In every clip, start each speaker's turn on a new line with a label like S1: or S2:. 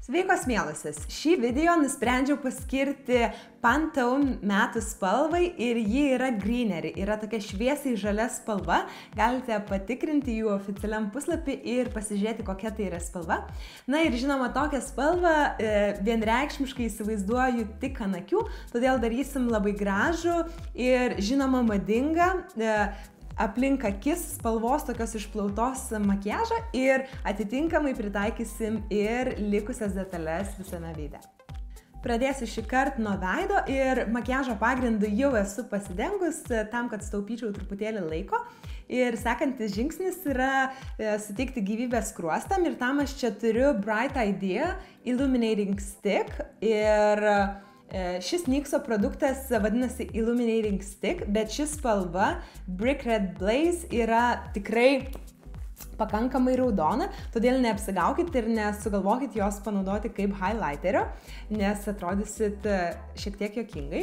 S1: Sveikos mielusios, šį video nusprendžiau paskirti Pantone metų spalvai ir ji yra greenery, yra tokia šviesiai žalia spalva, galite patikrinti jų oficialiam puslapį ir pasižiūrėti, kokia tai yra spalva. Na ir žinoma, tokią spalvą vienreikšmiškai įsivaizduoju tik ant akių, todėl darysim labai gražų ir žinoma madingą aplink akis spalvos tokios išplautos makiažą ir atitinkamai pritaikysim ir likusias detalės visame veide. Pradėsiu šį kartą nuo veido ir makiažo pagrindu jau esu pasidengus tam, kad sutaupyčiau truputėlį laiko. Ir sekantis žingsnis yra suteikti gyvybę skruostam ir tam aš čia turiu Bright Idea Illuminating Stick ir šis NYXo produktas vadinasi Illuminating Stick, bet ši spalva Brick Red Blaze yra tikrai pakankamai raudona, todėl neapsigaukit ir nesugalvokit jos panaudoti kaip highlighterio, nes atrodysit šiek tiek juokingai.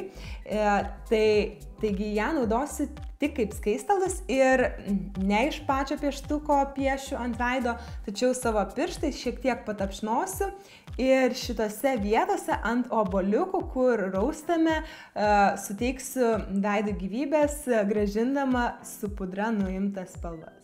S1: Taigi ją naudosiu tik kaip skaistalus ir ne iš pačio pieštuko piešiu ant veido, tačiau savo pirštais šiek tiek patapšnosiu ir šitose vietose ant obuoliukų, kur raustame, suteiksiu veidui gyvybės, grąžindama su pudra nuimtas spalvas.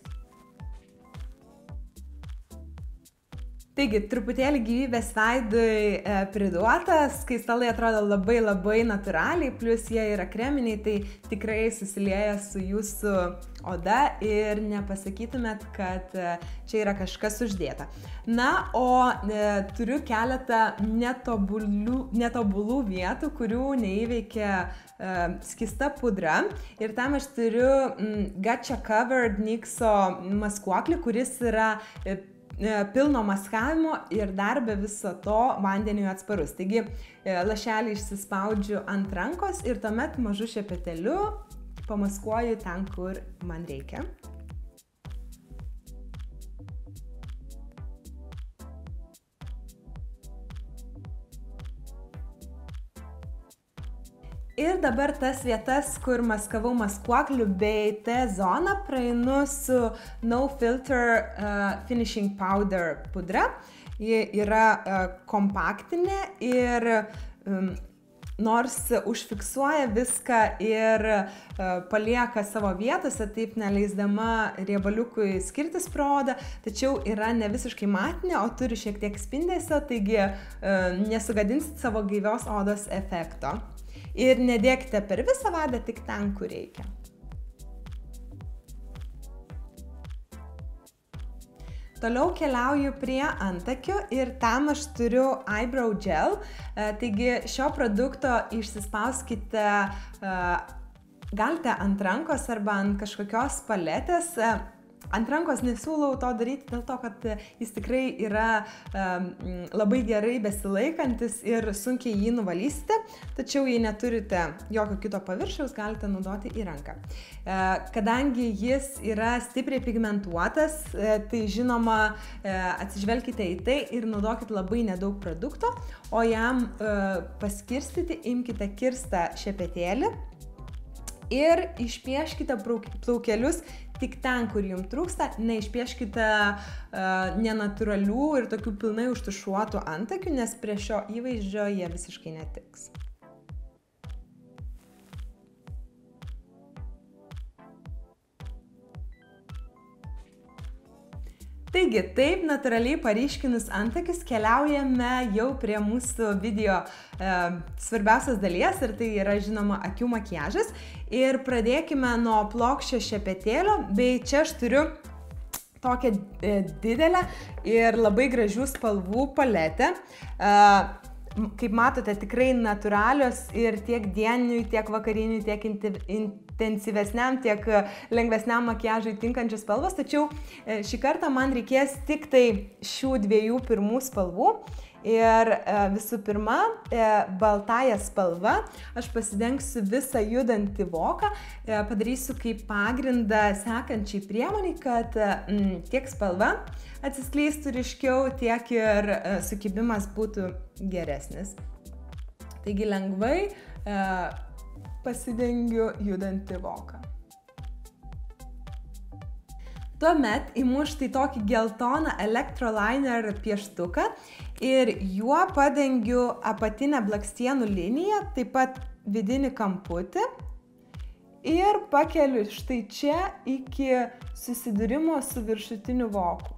S1: Taigi, truputėlį gyvybės veidui priduotas, skaistalai atrodo labai natūraliai, plus jie yra kreminiai, tai tikrai susilieja su jūsų oda ir nepasakytumėt, kad čia yra kažkas uždėta. Na, o turiu keletą netobulų vietų, kurių neįveikia skista pudra ir tam aš turiu Gotcha Covered NYXo maskuoklį, kuris yra pilno maskavimo ir dar be viso to vandeniui atsparus. Taigi lašelį išsispaudžiu ant rankos ir tuomet mažu šepeteliu pamaskuoju ten, kur man reikia. Ir dabar tas vietas, kur maskavau maskuokliu bei T-zoną, praeinu su No Filter Finishing Powder pudra. Ji yra kompaktinė ir nors užfiksuoja viską ir palieka savo vietose, taip neleisdama riebaliukui skirtis pro odą, tačiau yra ne visiškai matinė, o turi šiek tiek spindesio, taigi nesugadinsit savo gaivios odos efekto. Ir nedėkite per visą veidą, tik ten, kur reikia. Toliau keliauju prie antakių ir tam aš turiu Eyebrow Gel. Taigi šio produkto išsispauskite, galite ant rankos arba ant kažkokios paletės. Ant rankos nesiūlau to daryti dėl to, kad jis tikrai yra labai gerai besilaikantis ir sunkiai jį nuvalysite, tačiau jei neturite jokio kito paviršiaus, galite naudoti į ranką. Kadangi jis yra stipriai pigmentuotas, tai žinoma atsižvelkite į tai ir naudokit labai nedaug produkto, o jam paskirstyti imkite kirstą šepetėlį ir išpieškite plaukelius tik ten, kur jums trūksta, neišpieškite nenatūralių ir tokių pilnai užtušuotų antakių, nes prie šio įvaizdžio jie visiškai netiks. Taigi, taip natūraliai paryškinus antakius keliaujame jau prie mūsų video svarbiausios dalies ir tai yra žinoma akių makiažas. Ir pradėkime nuo plokščio šepetėlio, bei čia aš turiu tokią didelę ir labai gražių spalvų paletę. Kaip matote, tikrai natūralios ir tiek dieniniui, tiek vakariniui, tiek intensyvesniam, tiek lengvesniam makiažui tinkančios spalvos, tačiau šį kartą man reikės tik tai šių dviejų pirmų spalvų. Ir visų pirma, baltąją spalvą aš pasidengsiu visą judantį voką, padarysiu kaip pagrindą sekančiai priemoniai, kad tiek spalva atsiskleistų ryškiau, tiek ir sukibimas būtų geresnis. Taigi lengvai pasidengiu judantį voką. Tuomet imu štai tokį geltoną Electroliner pieštuką ir juo padengiu apatinę blakstienų liniją, taip pat vidinį kamputį ir pakeliu štai čia iki susidūrimo su viršutiniu voku.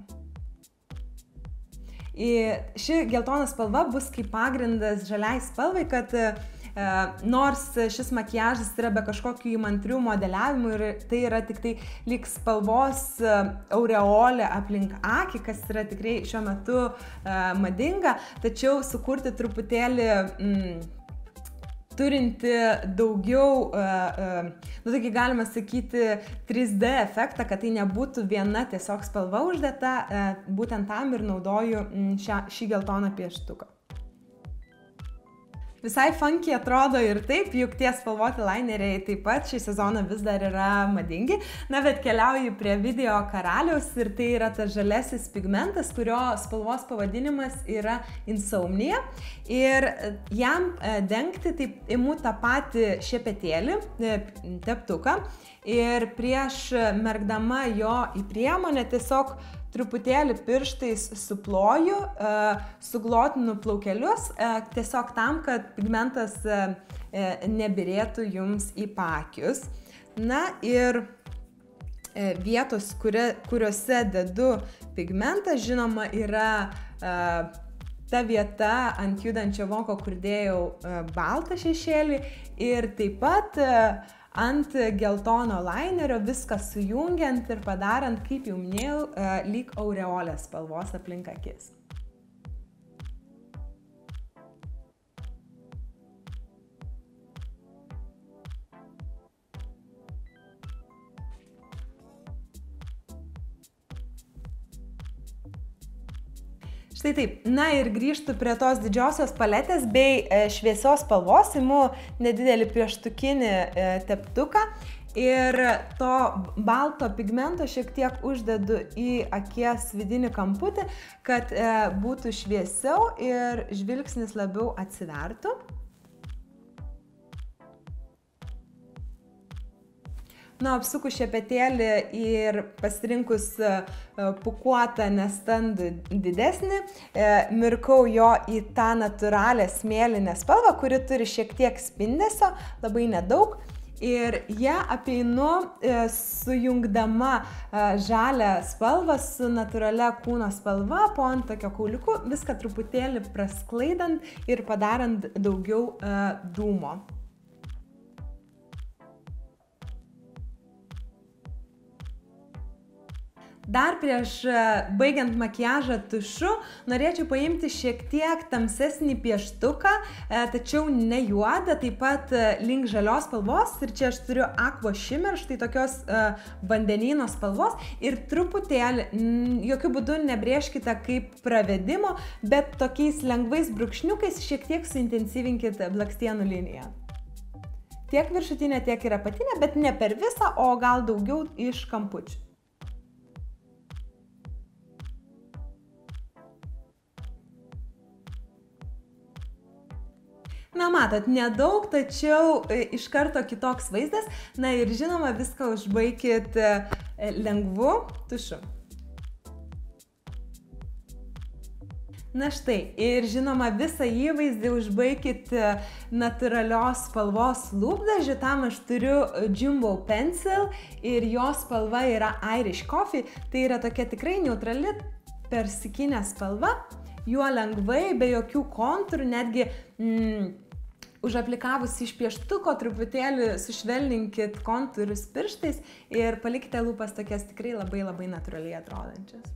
S1: Ši geltona spalva bus kaip pagrindas žaliai spalvai, kad nors šis makiažas yra be kažkokių įmantrių modeliavimų ir tai yra tik tai lyg spalvos aureolė aplink akį, kas yra tikrai šiuo metu madinga, tačiau sukurti truputėlį turinti daugiau, tokį galima sakyti, 3D efektą, kad tai nebūtų viena tiesiog spalva uždėta, būtent tam ir naudoju šį geltoną pieštuką. Visai funky atrodo ir taip, juk tie spalvoti lineriai taip pat šį sezoną vis dar yra madingi. Na, bet keliauju prie video karaliaus ir tai yra tas žalesis pigmentas, kurio spalvos pavadinimas yra Insomnia. Ir jam dengti taip imu tą patį šepetėlį, teptuką ir prieš merkdama jo į priemonę tiesiog truputėlį pirštais suploju, suglotinu plaukelius, tiesiog tam, kad pigmentas nebyrėtų jums į paakius. Na ir vietos, kuriuose dedu pigmentą, žinoma, yra ta vieta ant judančio voko, kur dėjau baltą šešėlį ir taip pat ant geltono linerio viską sujungiant ir padarant, kaip jau minėjau, lyg aureolės spalvos aplink akis. Štai taip, na ir grįžtu prie tos didžiosios paletės bei šviesios spalvos, imu nedidelį pieštukinį teptuką ir to balto pigmento šiek tiek uždedu į akies vidinį kamputį, kad būtų šviesiau ir žvilgsnis labiau atsivertų. Na, apsukus šepetėlį ir pasirinkus pūkuotą nestandų didesnį, mirkau jo į tą natūralią smėlinę spalvą, kuri turi šiek tiek spindesio, labai nedaug. Ir ją apeinu sujungdama žalią spalvą su natūralia kūno spalva po antakio kauliuku, viską truputėlį prasklaidant ir padarant daugiau dūmo. Dar prieš baigiant makiažą tušu, norėčiau paimti šiek tiek tamsesnį pieštuką, tačiau ne juodą, taip pat link žalios spalvos. Ir čia aš turiu Aqua Shimmer, štai tokios vandenyno spalvos. Ir truputėlį, jokių būdų nebrėžkite kaip pravedimo, bet tokiais lengvais brūkšniukais šiek tiek suintensyvinkite blakstienų liniją. Tiek viršutinė, tiek ir apatinė, bet ne per visą, o gal daugiau iš kampučių. Na, matot, nedaug, tačiau iš karto kitoks vaizdas. Na ir žinoma, viską užbaikit lengvu tušu. Na štai, ir žinoma, visą įvaizdį užbaikit natūralios spalvos lūpdažiu. Tam aš turiu Jumbo Pencil ir jo spalva yra Irish Coffee. Tai yra tokia tikrai neutrali persikinė spalva. Juo lengvai, be jokių kontūrų, netgi užaplikavus iš pieštuko truputėlį sušvelninkit kontūrus pirštais ir palikite lūpas tokias tikrai labai natūraliai atrodančias.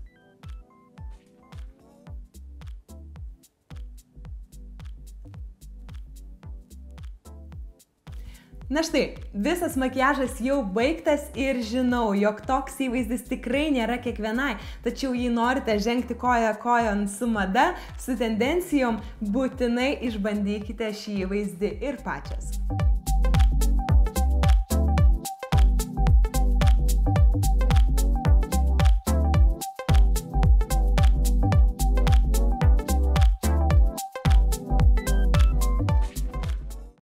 S1: Na štai, visas makiažas jau baigtas ir žinau, jog toks įvaizdis tikrai nėra kiekvienai, tačiau jei norite žengti koja kojon su mada, su tendencijom, būtinai išbandykite šį įvaizdį ir pačias.